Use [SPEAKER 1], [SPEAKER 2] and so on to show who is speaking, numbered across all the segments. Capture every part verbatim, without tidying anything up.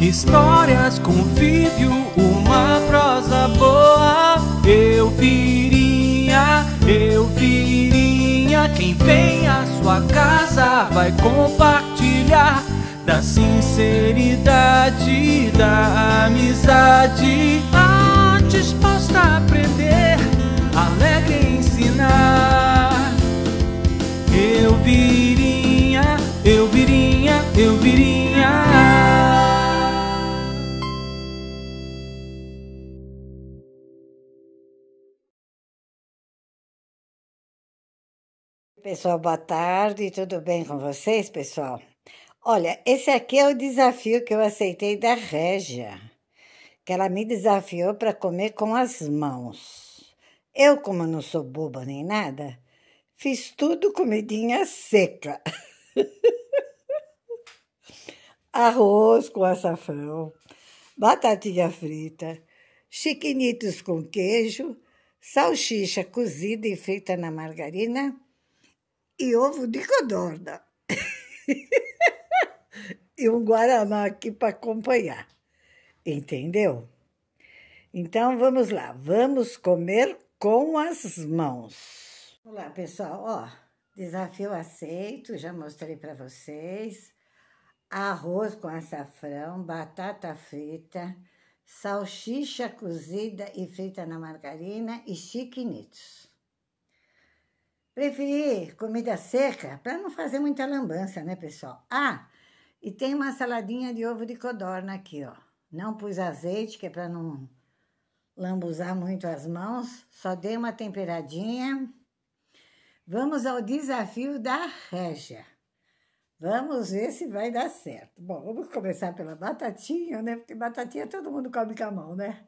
[SPEAKER 1] Histórias, convívio, uma prosa boa. Eu viria, eu viria. Quem vem à sua casa vai compartilhar da sinceridade, da amizade. Ah, disposta a aprender, alegre em ensinar. Eu viria, eu viria, eu viria.
[SPEAKER 2] Pessoal, boa tarde, tudo bem com vocês, pessoal? Olha, esse aqui é o desafio que eu aceitei da Régia, que ela me desafiou para comer com as mãos. Eu, como não sou boba nem nada, fiz tudo comidinha seca. Arroz com açafrão, batatinha frita, chiquinitos com queijo, salsicha cozida e feita na margarina e ovo de codorna. E um guaraná aqui para acompanhar. Entendeu? Então, vamos lá. Vamos comer com as mãos. Vamos lá, pessoal. Ó, desafio aceito. Já mostrei para vocês. Arroz com açafrão, batata frita, salsicha cozida e feita na margarina e chiquinitos. Preferi comida seca para não fazer muita lambança, né, pessoal? Ah, e tem uma saladinha de ovo de codorna aqui, ó. Não pus azeite, que é para não lambuzar muito as mãos. Só dei uma temperadinha. Vamos ao desafio da Régia. Vamos ver se vai dar certo. Bom, vamos começar pela batatinha, né? Porque batatinha todo mundo come com a mão, né?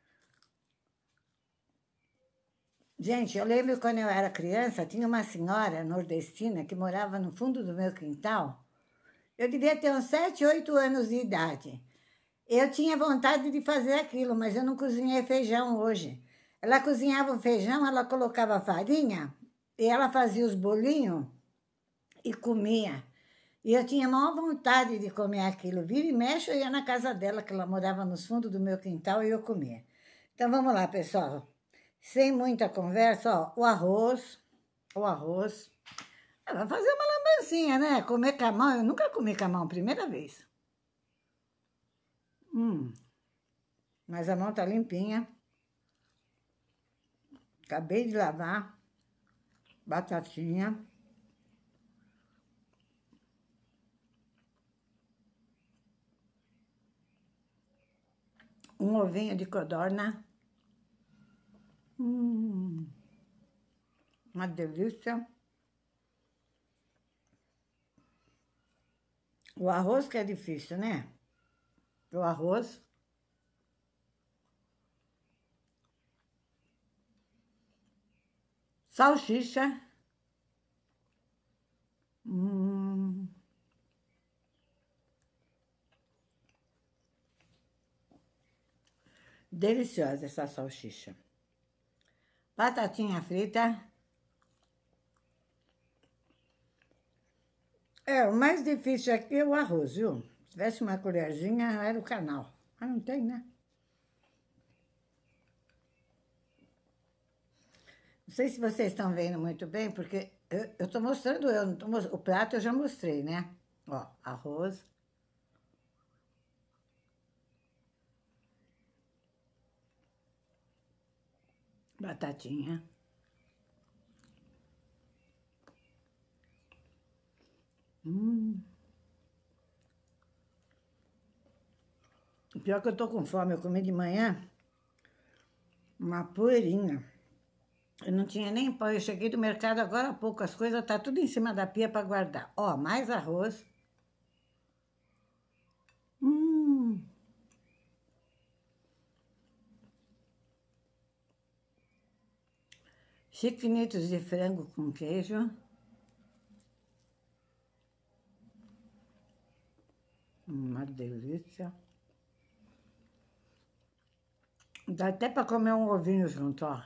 [SPEAKER 2] Gente, eu lembro quando eu era criança, tinha uma senhora nordestina que morava no fundo do meu quintal. Eu devia ter uns sete, oito anos de idade. Eu tinha vontade de fazer aquilo, mas eu não cozinhei feijão hoje. Ela cozinhava o feijão, ela colocava farinha e ela fazia os bolinhos e comia. E eu tinha a maior vontade de comer aquilo. Vira e mexe, eu ia na casa dela, que ela morava nos fundos do meu quintal, e eu comia. Então, vamos lá, pessoal. Sem muita conversa, ó, o arroz, o arroz. Ah, vai fazer uma lambancinha, né? Comer com a mão, eu nunca comi com a mão, primeira vez. Hum, mas a mão tá limpinha. Acabei de lavar. Batatinha. Um ovinho de codorna. Hum, uma delícia. O arroz que é difícil, né? O arroz. Salsicha. Hum. Deliciosa essa salsicha. Batatinha frita. É, o mais difícil aqui é o arroz, viu? Se tivesse uma colherzinha, era o canal. Mas não tem, né? Não sei se vocês estão vendo muito bem, porque eu, eu tô mostrando, eu não tô mostrando, o prato eu já mostrei, né? Ó, arroz. Batatinha. Hum. Pior que eu tô com fome, eu comi de manhã uma poeirinha. Eu não tinha nem pão, eu cheguei do mercado agora há pouco, as coisas tá tudo em cima da pia para guardar. Ó, mais arroz. Hum. Chiquinitos de frango com queijo. Uma delícia. Dá até para comer um ovinho junto, ó.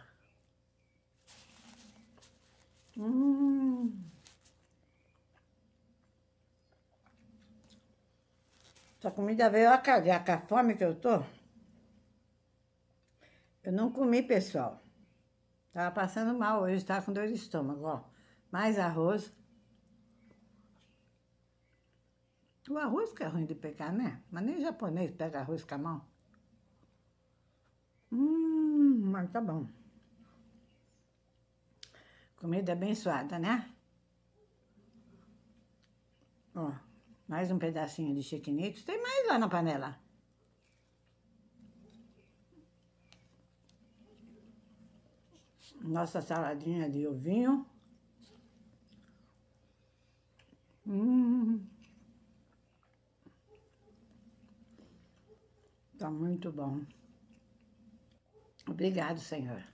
[SPEAKER 2] Hum. Essa comida veio a calhar, com a fome que eu tô. Eu não comi, pessoal. Tava passando mal hoje, tava com dor de estômago, ó. Mais arroz. O arroz que é ruim de pegar, né? Mas nem japonês pega arroz com a mão. Hum, mas tá bom. Comida abençoada, né? Ó, mais um pedacinho de chiquinitos. Tem mais lá na panela. Nossa saladinha de ovinho. Hum. Tá muito bom. Obrigado, Senhor.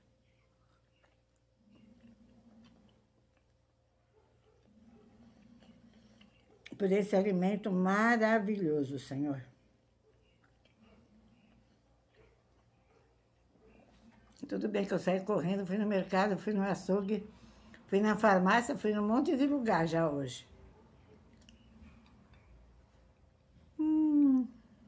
[SPEAKER 2] Por esse alimento maravilhoso, Senhor. Tudo bem que eu saí correndo, fui no mercado, fui no açougue, fui na farmácia, fui num monte de lugar já hoje. Hum.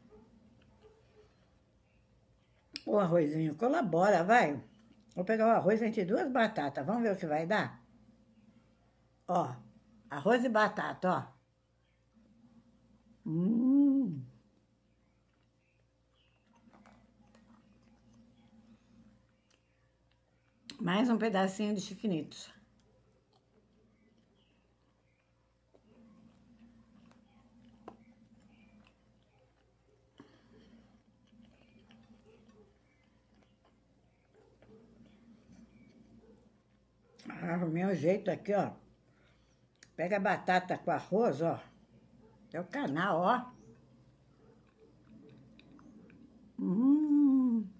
[SPEAKER 2] O arrozinho colabora, vai. Vou pegar o arroz entre duas batatas, vamos ver o que vai dar? Ó, arroz e batata, ó. Hum. Mais um pedacinho de chiquinitos. Ah, o meu jeito aqui, ó. Pega a batata com arroz, ó. É o canal, ó. Hum.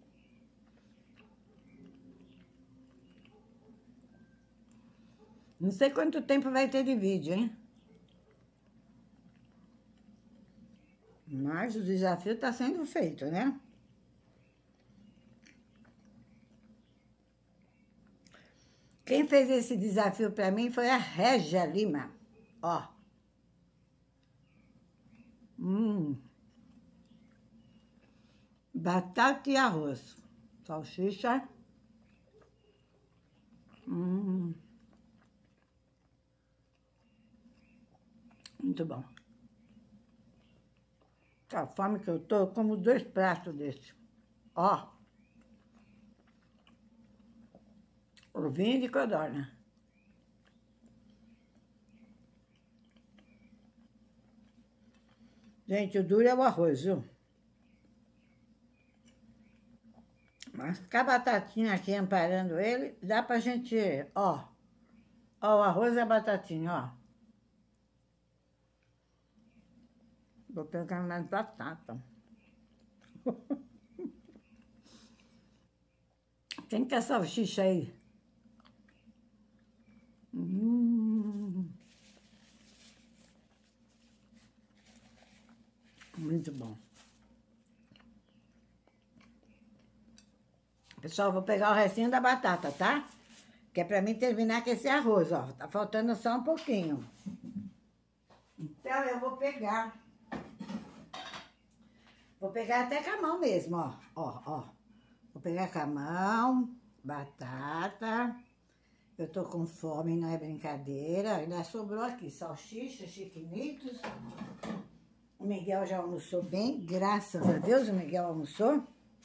[SPEAKER 2] Não sei quanto tempo vai ter de vídeo, hein? Mas o desafio está sendo feito, né? Quem fez esse desafio para mim foi a Régia Lima. Ó. Hum. Batata e arroz. Salsicha. Hum. Muito bom. Com a fome que eu tô, eu como dois pratos desse. Ó. Ovinho de codorna. Gente, o duro é o arroz, viu? Mas com a batatinha aqui amparando ele, dá pra gente, ó. Ó, o arroz e a batatinha, ó. Vou pegar mais batata. Quem quer salsicha aí? Hum. Muito bom. Pessoal, vou pegar o restinho da batata, tá? Que é pra mim terminar com esse arroz, ó. Tá faltando só um pouquinho. Então, eu vou pegar. Vou pegar até com a mão mesmo, ó. Ó, ó. Vou pegar com a mão, batata. Eu tô com fome, não é brincadeira. Ainda sobrou aqui salsicha, chiquinitos. O Miguel já almoçou bem, graças a Deus o Miguel almoçou.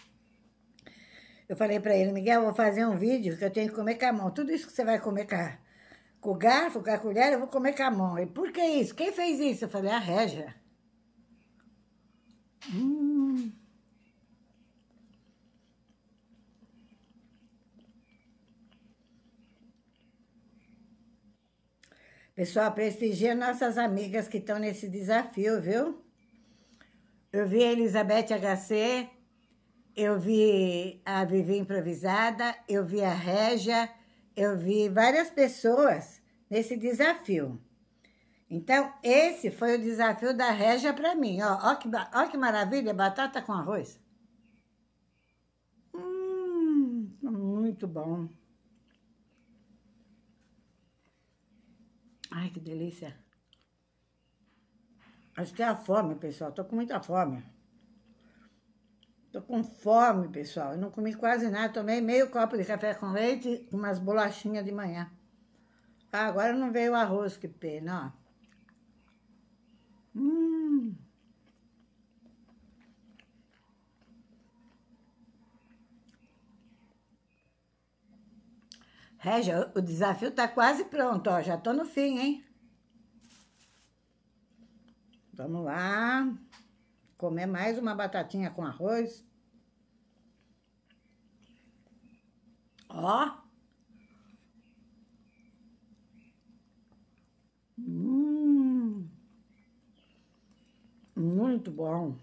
[SPEAKER 2] Eu falei pra ele, Miguel, eu vou fazer um vídeo que eu tenho que comer com a mão. Tudo isso que você vai comer com, a, com o garfo, com a colher, eu vou comer com a mão. E por que isso? Quem fez isso? Eu falei, a Régia. Hum. Pessoal, prestigia nossas amigas que estão nesse desafio, viu? Eu vi a Elizabeth H C, eu vi a Vivi Improvisada, eu vi a Régia, eu vi várias pessoas nesse desafio. Então, esse foi o desafio da Régia para mim. Ó, ó, que, ó que maravilha, batata com arroz. Hum, muito bom. Ai, que delícia. Acho que é a fome, pessoal. Tô com muita fome. Tô com fome, pessoal. Eu não comi quase nada. Tomei meio copo de café com leite e umas bolachinhas de manhã. Ah, agora não veio o arroz, que pena, ó. Hum. Régia, o desafio tá quase pronto, ó. Já tô no fim, hein? Vamos lá. Comer mais uma batatinha com arroz. Ó. Hum. Muito bom.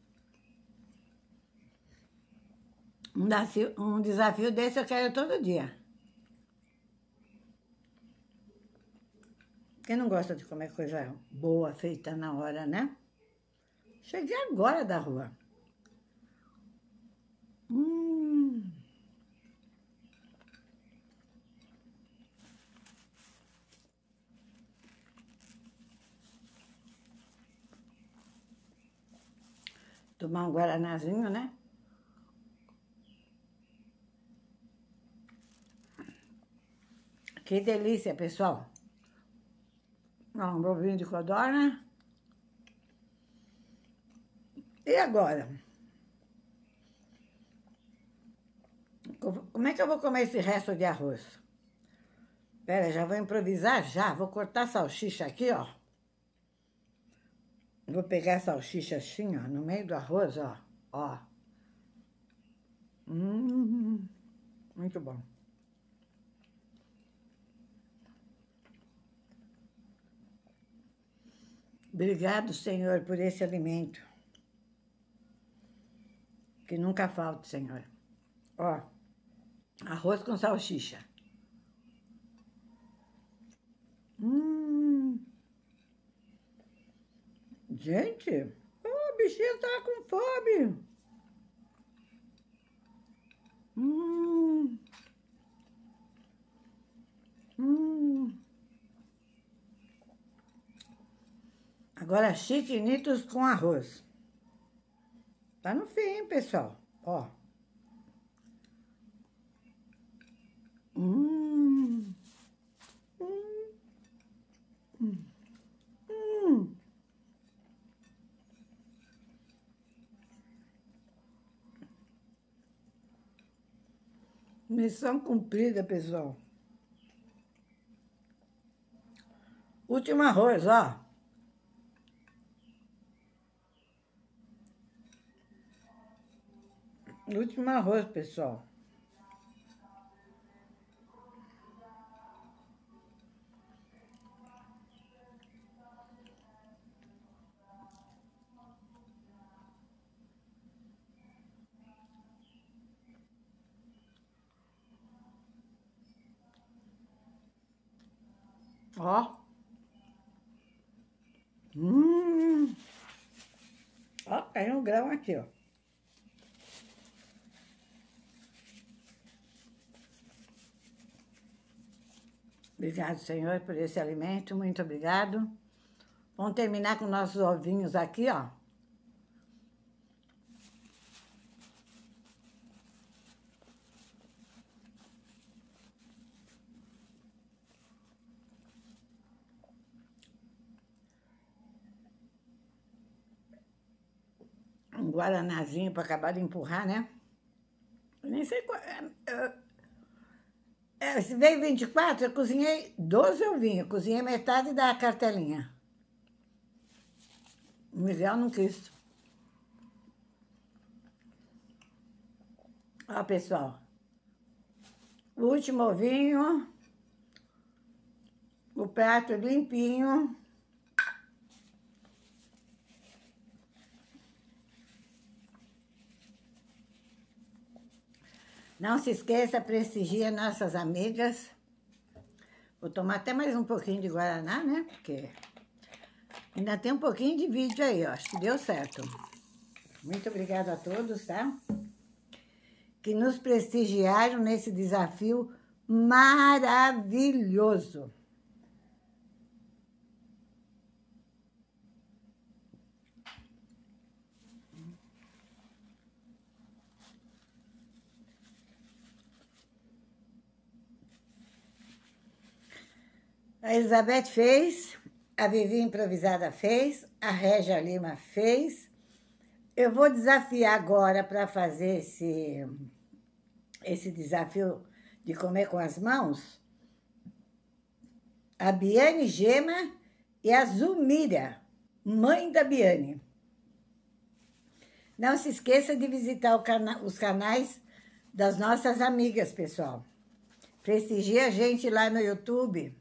[SPEAKER 2] Um desafio, um desafio desse eu quero todo dia. Quem não gosta de comer coisa boa, feita na hora, né? Cheguei agora da rua. Hum. Tomar um guaranazinho, né? Que delícia, pessoal. Ó, um ovinho de codorna. E agora? Como é que eu vou comer esse resto de arroz? Pera, já vou improvisar já. Vou cortar a salsicha aqui, ó. Vou pegar a salsicha assim, ó, no meio do arroz, ó. Ó. Hum, muito bom. Obrigado, Senhor, por esse alimento. Que nunca falte, Senhor. Ó, arroz com salsicha. Hum. Gente, oh, a bichinha tá com fome. Hum. Hum. Agora, chiquinitos com arroz. Tá no fim, pessoal. Ó. Hum. Hum. Hum. Hum. Missão cumprida, pessoal. Último arroz, ó. Último arroz, pessoal. Ó. Hum. Ó, caiu um grão aqui, ó. Obrigado, Senhor, por esse alimento. Muito obrigado. Vamos terminar com nossos ovinhos aqui, ó. Um guaranazinho para acabar de empurrar, né? Eu nem sei qual... É, é, se veio vinte e quatro, eu cozinhei doze ovinhos. Eu cozinhei metade da cartelinha. O Miguel não quis. Ó, pessoal. O último ovinho. O prato limpinho. Não se esqueça, prestigia nossas amigas. Vou tomar até mais um pouquinho de guaraná, né? Porque ainda tem um pouquinho de vídeo aí, ó. Acho que deu certo. Muito obrigada a todos, tá? Que nos prestigiaram nesse desafio maravilhoso. A Elizabeth fez, a Vivi Improvisada fez, a Régia Lima fez. Eu vou desafiar agora para fazer esse, esse desafio de comer com as mãos a Biane Gema e a Zulmira, mãe da Biane. Não se esqueça de visitar o cana os canais das nossas amigas, pessoal. Prestigia a gente lá no YouTube.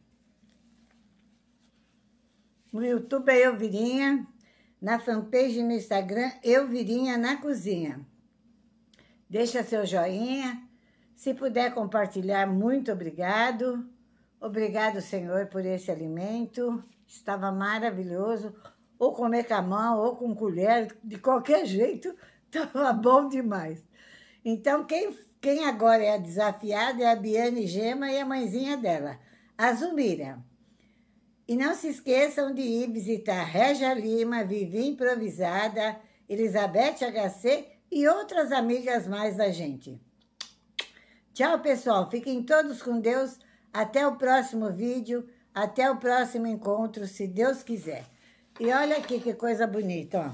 [SPEAKER 2] No YouTube é Eu Virinha, na fanpage no Instagram, Eu Virinha na Cozinha. Deixa seu joinha, se puder compartilhar, muito obrigado. Obrigado, Senhor, por esse alimento, estava maravilhoso. Ou comer com a mão, ou com colher, de qualquer jeito, estava bom demais. Então, quem, quem agora é a desafiada é a Biane Gema e a mãezinha dela, a Zulmira. E não se esqueçam de ir visitar Régia Lima, Vivi Improvisada, Elizabeth H C e outras amigas mais da gente. Tchau, pessoal. Fiquem todos com Deus. Até o próximo vídeo, até o próximo encontro, se Deus quiser. E olha aqui que coisa bonita,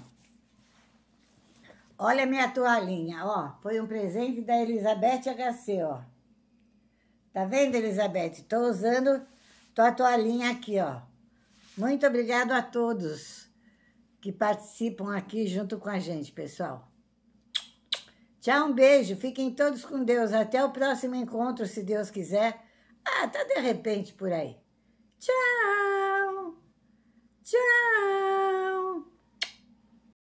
[SPEAKER 2] ó. Olha a minha toalhinha, ó. Foi um presente da Elizabeth H C, ó. Tá vendo, Elizabeth? Tô usando tua toalhinha aqui, ó. Muito obrigado a todos que participam aqui junto com a gente, pessoal. Tchau, um beijo. Fiquem todos com Deus. Até o próximo encontro, se Deus quiser. Ah, tá de repente por aí. Tchau!